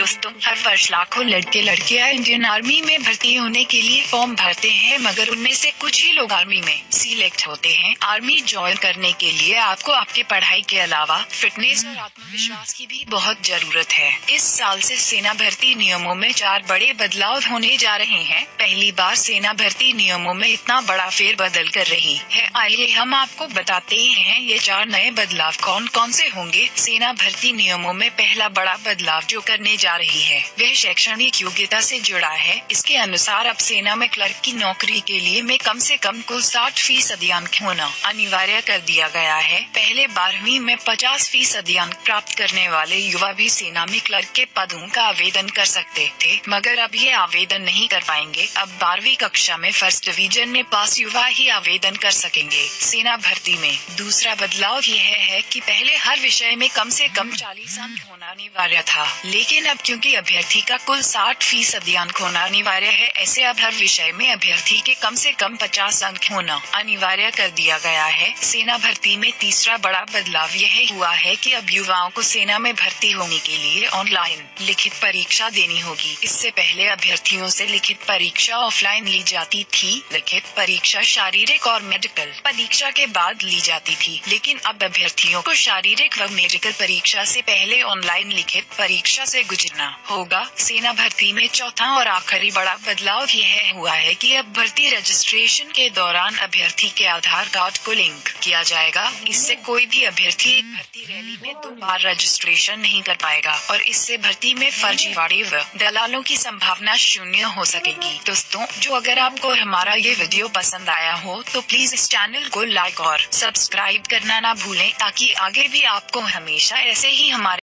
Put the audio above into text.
दोस्तों, हर वर्ष लाखों लड़के लड़कियां इंडियन आर्मी में भर्ती होने के लिए फॉर्म भरते हैं, मगर उनमें से कुछ ही लोग आर्मी में सिलेक्ट होते हैं। आर्मी ज्वाइन करने के लिए आपको आपके पढ़ाई के अलावा फिटनेस और आत्मविश्वास की भी बहुत जरूरत है। इस साल से सेना भर्ती नियमों में 4 बड़े बदलाव होने जा रहे हैं। पहली बार सेना भर्ती नियमों में इतना बड़ा फेरबदल कर रही है। आइए हम आपको बताते हैं ये 4 नए बदलाव कौन कौन से होंगे। सेना भर्ती नियमों में पहला बड़ा बदलाव जो करने जा रही है वह शैक्षणिक योग्यता से जुड़ा है। इसके अनुसार अब सेना में क्लर्क की नौकरी के लिए में कम से कम कुल 60% अंक होना अनिवार्य कर दिया गया है। पहले 12वीं में 50% अंक प्राप्त करने वाले युवा भी सेना में क्लर्क के पदों का आवेदन कर सकते थे, मगर अब ये आवेदन नहीं कर पाएंगे। अब 12वीं कक्षा में फर्स्ट डिवीजन में पास युवा ही आवेदन कर सकेंगे। सेना भर्ती में दूसरा बदलाव यह है कि पहले हर विषय में कम से कम 40 अंक होना अनिवार्य था, लेकिन अब क्योंकि अभ्यर्थी का कुल 60% अंक होना अनिवार्य है, ऐसे अब हर विषय में अभ्यर्थी के कम से कम 50 अंक होना अनिवार्य कर दिया गया है। सेना भर्ती में तीसरा बड़ा बदलाव यह हुआ है कि अब युवाओं को सेना में भर्ती होने के लिए ऑनलाइन लिखित परीक्षा देनी होगी। इससे पहले अभ्यर्थियों से लिखित परीक्षा ऑफलाइन ली जाती थी। लिखित परीक्षा शारीरिक और मेडिकल परीक्षा के बाद ली जाती थी, लेकिन अब अभ्यर्थियों को शारीरिक व मेडिकल परीक्षा से पहले ऑनलाइन लिखित परीक्षा से गुजरना होगा। सेना भर्ती में चौथा और आखिरी बड़ा बदलाव यह हुआ है कि अब भर्ती रजिस्ट्रेशन के दौरान अभ्यर्थी के आधार कार्ड को लिंक किया जाएगा। इससे कोई भी अभ्यर्थी एक भर्ती रैली में 2 बार रजिस्ट्रेशन नहीं कर पाएगा और इससे भर्ती में फर्जीवाड़े व दलालों की संभावना शून्य हो सकेगी। दोस्तों, जो अगर आपको हमारा ये वीडियो पसंद आया हो तो प्लीज इस चैनल को लाइक और सब्सक्राइब करना ना भूलें, ताकि आगे भी आपको हमेशा ऐसे ही हमारे